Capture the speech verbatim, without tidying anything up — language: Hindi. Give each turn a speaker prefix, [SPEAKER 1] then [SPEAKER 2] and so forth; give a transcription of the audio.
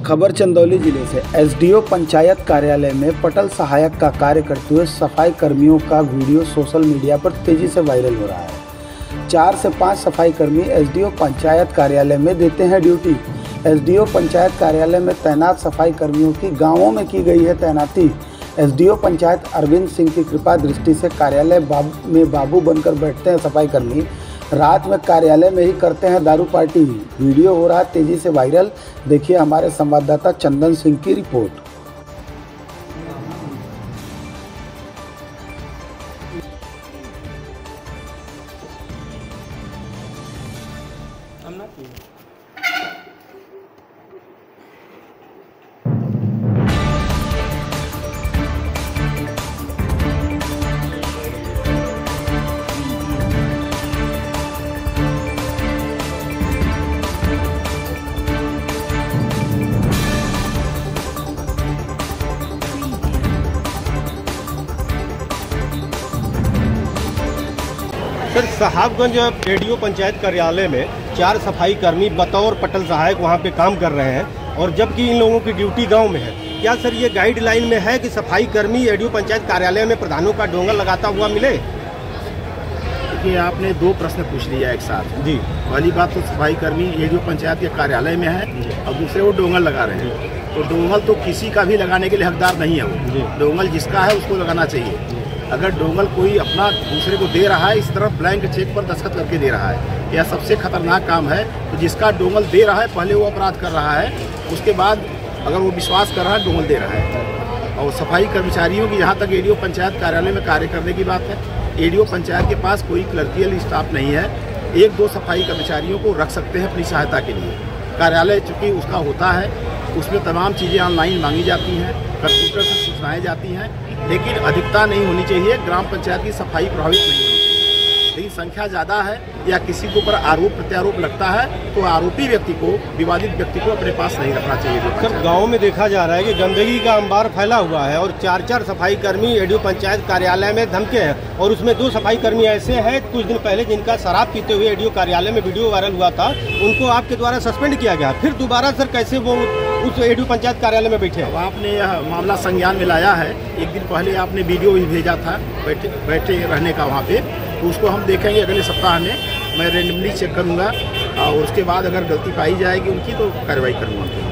[SPEAKER 1] खबर चंदौली जिले से। एसडीओ पंचायत कार्यालय में पटल सहायक का कार्य करते हुए सफाई कर्मियों का वीडियो सोशल मीडिया पर तेजी से वायरल हो रहा है। चार से पाँच सफाई कर्मी एसडीओ पंचायत कार्यालय में देते हैं ड्यूटी। एसडीओ पंचायत कार्यालय में तैनात सफाई कर्मियों की गाँवों में की गई है तैनाती। एसडीओ पंचायत अरविंद सिंह की कृपा दृष्टि से कार्यालय बाबू में बाबू बनकर बैठते हैं सफाई कर्मी। रात में कार्यालय में ही करते हैं दारू पार्टी। वीडियो हो रहा तेजी से वायरल। देखिए हमारे संवाददाता चंदन सिंह की report.
[SPEAKER 2] Sir, Sahebganj ADO panchayat कार्यालय में चार सफाई कर्मी बतौर पटल सहायक वहां पे काम कर रहे हैं और जबकि इन लोगों की ड्यूटी गांव में है। क्या सर ये गाइडलाइन में है कि सफाई कर्मी एडीओ पंचायत कार्यालय में प्रधानों का डोंगर लगाता हुआ मिले?
[SPEAKER 3] देखिए, आपने दो प्रश्न पूछ लिया एक साथ। जी, पहली बात तो सफाई कर्मी एडीओ पंचायत के कार्यालय में है और दूसरे वो डोंगल लगा रहे हैं। तो डोंगल तो किसी का भी लगाने के लिए हकदार नहीं है। वो डोंगल जिसका है उसको लगाना चाहिए। अगर डोंगल कोई अपना दूसरे को दे रहा है, इस तरह ब्लैंक चेक पर दस्तखत करके दे रहा है, यह सबसे खतरनाक काम है। तो जिसका डोंगल दे रहा है पहले वो अपराध कर रहा है, उसके बाद अगर वो विश्वास कर रहा है डोंगल दे रहा है। और सफाई कर्मचारियों की जहाँ तक एडीओ पंचायत कार्यालय में कार्य करने की बात है, एडीओ पंचायत के पास कोई क्लर्कियल स्टाफ नहीं है। एक दो सफाई कर्मचारियों को रख सकते हैं अपनी सहायता के लिए। कार्यालय चूँकि उसका होता है, उसमें तमाम चीज़ें ऑनलाइन मांगी जाती हैं, कंप्यूटर से सूचनाएँ जाती हैं, लेकिन अधिकता नहीं होनी चाहिए। ग्राम पंचायत की सफाई प्रभावित नहीं होनी चाहिए। लेकिन संख्या ज़्यादा है या किसी के ऊपर आरोप प्रत्यारोप लगता है तो आरोपी व्यक्ति को, विवादित व्यक्ति को अपने पास नहीं रखना चाहिए।
[SPEAKER 2] सर, गांव में देखा जा रहा है कि गंदगी का अंबार फैला हुआ है और चार चार सफाई कर्मी एडीओ पंचायत कार्यालय में धमके हैं और उसमें दो सफाई कर्मी ऐसे हैं कुछ दिन पहले जिनका शराब पीते हुए एडीओ कार्यालय में वीडियो वायरल हुआ था, उनको आपके द्वारा सस्पेंड किया गया। फिर दोबारा सर कैसे वो उस एडीओ पंचायत कार्यालय में बैठे?
[SPEAKER 3] अब आपने यह मामला संज्ञान में लाया है। एक दिन पहले आपने वीडियो भी भेजा था बैठे बैठे रहने का वहाँ पे, तो उसको हम देखेंगे अगले सप्ताह में। मैं रेंडमली चेक करूँगा और उसके बाद अगर गलती पाई जाएगी उनकी तो कार्रवाई करूँगा।